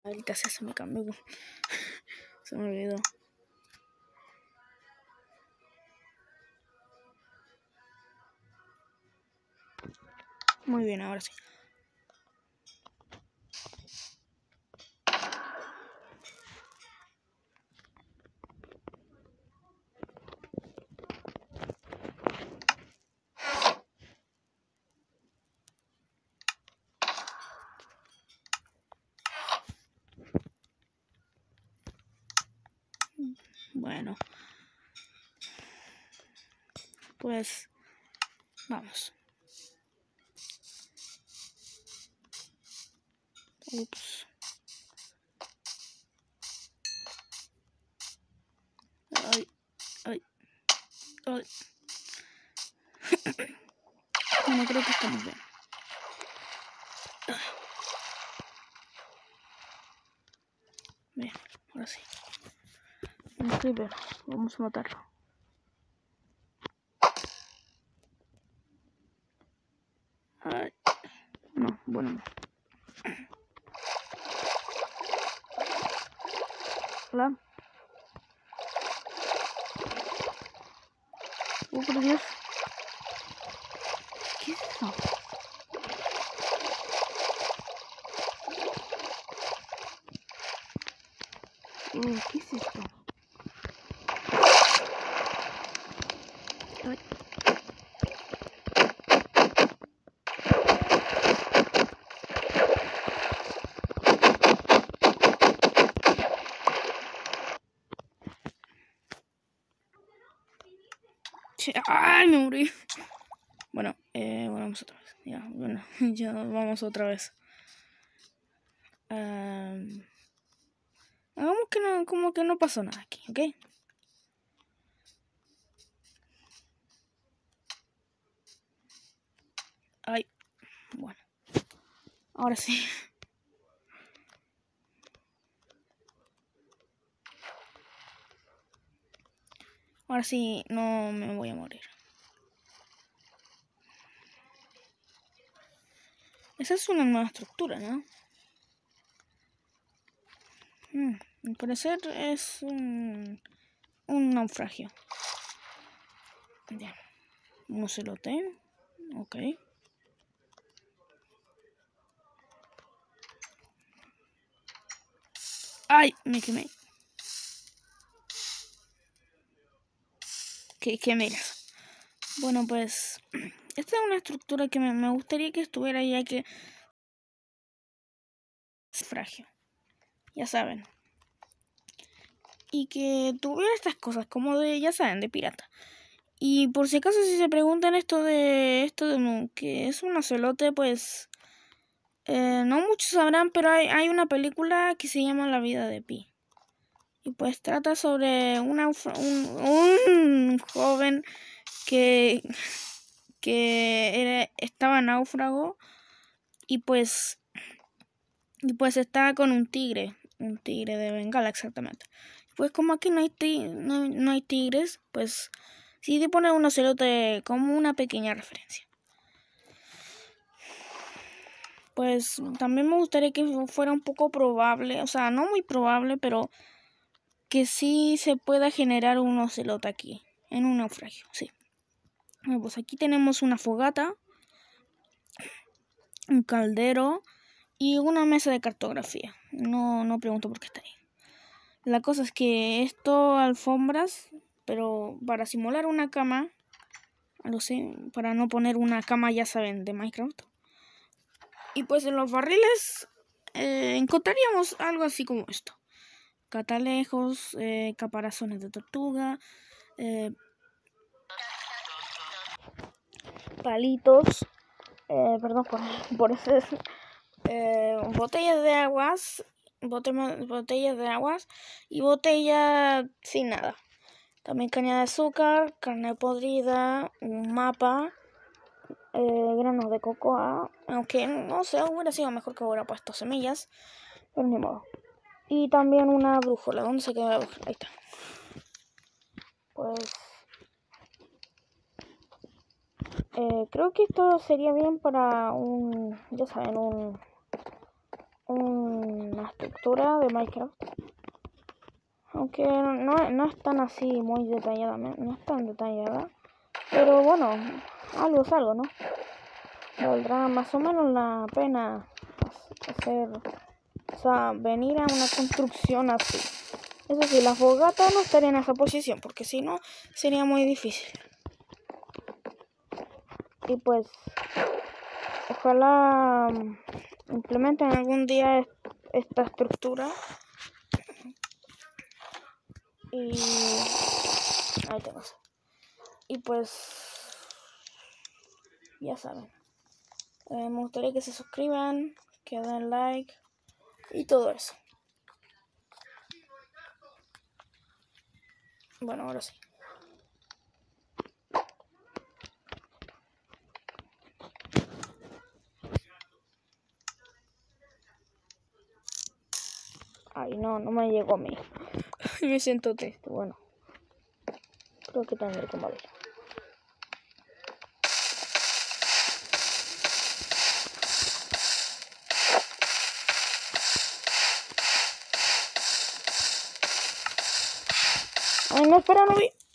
Ahorita se me cambió. Se me olvidó. Muy bien, ahora sí. Bueno, pues vamos. Ups. Ay, ay, ay. Bueno, creo que estamos bien. Bien, ahora sí. Un creeper, vamos a matarlo. Ay, no, bueno, no. Hola. Oh, por Dios. ¿Qué es eso? ¿Qué es esto? Ay. ¡Ay, me morí! Bueno, vamos otra vez. Ya, bueno, ya vamos otra vez. Hagamos que no, como que no pasó nada aquí, ¿ok? Ay, bueno. Ahora sí. Ahora sí no me voy a morir. Esa es una nueva estructura, ¿no? Al parecer es un naufragio. Ya. Un ocelote. Ok. ¡Ay! Me quemé. ¿Qué miras? Bueno, pues esta es una estructura que me gustaría que estuviera, ya que es frágil. Ya saben. Y que tuviera estas cosas como de, ya saben, de pirata. Y por si acaso si se preguntan esto de que es un ocelote, pues no muchos sabrán, pero hay una película que se llama La vida de Pi. Y pues trata sobre un joven que estaba náufrago y pues estaba con un tigre de Bengala exactamente. Pues como aquí no hay tigres, pues sí te pone un ocelote como una pequeña referencia. Pues también me gustaría que fuera un poco probable, o sea, no muy probable, pero que sí se pueda generar un ocelote aquí, en un naufragio, sí. Bueno, pues aquí tenemos una fogata, un caldero y una mesa de cartografía. No pregunto por qué está ahí. La cosa es que esto alfombras, pero para simular una cama, no sé, para no poner una cama, ya saben, de Minecraft. Y pues en los barriles encontraríamos algo así como esto. Catalejos, caparazones de tortuga, palitos, perdón por ese, botellas de aguas, botellas de aguas y botella sin nada. También caña de azúcar, carne podrida, un mapa, granos de cocoa, aunque no sé, hubiera sido mejor que hubiera puesto semillas, pero ni modo. Y también una brújula. ¿Dónde se queda la brújula? Ahí está. Pues creo que esto sería bien para ya saben, una estructura de Minecraft. Aunque no es tan así muy detallada, no es tan detallada. Pero bueno, algo es algo, ¿no? Valdrá más o menos la pena hacer, o sea, venir a una construcción así. Eso sí, la fogata no estaría en esa posición, porque si no, sería muy difícil. Y pues, ojalá implementen algún día esta estructura. Y ahí tengo. Y pues, ya saben. Me gustaría que se suscriban, que den like y todo eso. Bueno, ahora sí. Ay, no me llegó a mí. Me siento triste. Bueno, creo que tendré que morir. Ay, no, espera, no vi.